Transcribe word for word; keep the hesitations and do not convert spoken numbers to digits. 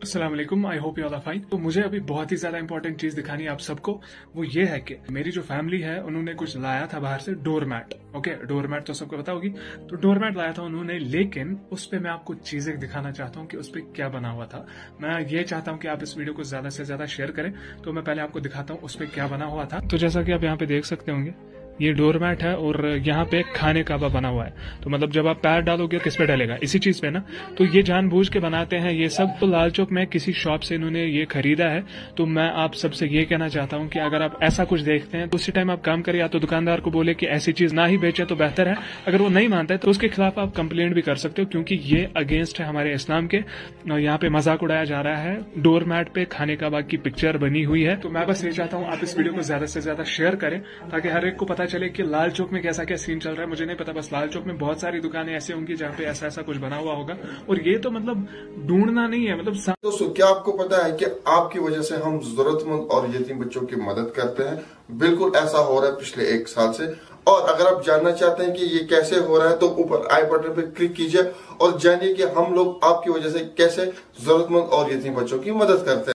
अस्सलाम वालेकुम, I hope you all are fine. तो मुझे अभी बहुत ही ज्यादा इंपॉर्टेंट चीज दिखानी है आप सबको। वो ये है कि मेरी जो फैमिली है उन्होंने कुछ लाया था बाहर से, डोरमैट। ओके, डोरमैट तो सबको पता होगी। तो डोरमैट लाया था उन्होंने, लेकिन उस पे मैं आपको चीजें दिखाना चाहता हूँ कि उस पर क्या बना हुआ था। मैं ये चाहता हूँ कि आप इस वीडियो को ज्यादा से ज्यादा शेयर करें। तो मैं पहले आपको दिखाता हूँ उस पर क्या बना हुआ था। तो जैसा कि आप यहाँ पे देख सकते होंगे, ये डोरमैट है और यहाँ पे खाने का बना हुआ है। तो मतलब जब आप पैर डालोगे किस पे डलेगा, इसी चीज पे ना। तो ये जानबूझ के बनाते हैं ये सब। तो लाल चौक में किसी शॉप से इन्होंने ये खरीदा है। तो मैं आप सबसे ये कहना चाहता हूँ कि अगर आप ऐसा कुछ देखते हैं तो उसी टाइम आप काम करें, या तो दुकानदार को बोले कि ऐसी चीज ना ही बेचे तो बेहतर है। अगर वो नहीं मानता है तो उसके खिलाफ आप कंप्लेंट भी कर सकते हो, क्योंकि ये अगेंस्ट है हमारे इस्लाम के। यहाँ पे मजाक उड़ाया जा रहा है। डोरमैट पे खाने का की पिक्चर बनी हुई है। तो मैं बस ये चाहता हूँ आप इस वीडियो को ज्यादा से ज्यादा शेयर करें, ताकि हर एक को पता चले कि लाल चौक में कैसा क्या सीन चल रहा है। मुझे नहीं पता, बस लाल चौक में बहुत सारी दुकानें ऐसी होंगी जहाँ पे ऐसा ऐसा कुछ बना हुआ होगा। और ये तो मतलब ढूंढना नहीं है, मतलब दोस्तों, क्या आपको पता है कि आपकी वजह से हम जरूरतमंद और यतीम बच्चों की मदद करते हैं। बिल्कुल ऐसा हो रहा है पिछले एक साल से। और अगर आप जानना चाहते हैं कि ये कैसे हो रहा है तो ऊपर आई बटन पर क्लिक कीजिए और जानिए कि हम लोग आपकी वजह से कैसे जरूरतमंद और यतीम बच्चों की मदद करते हैं।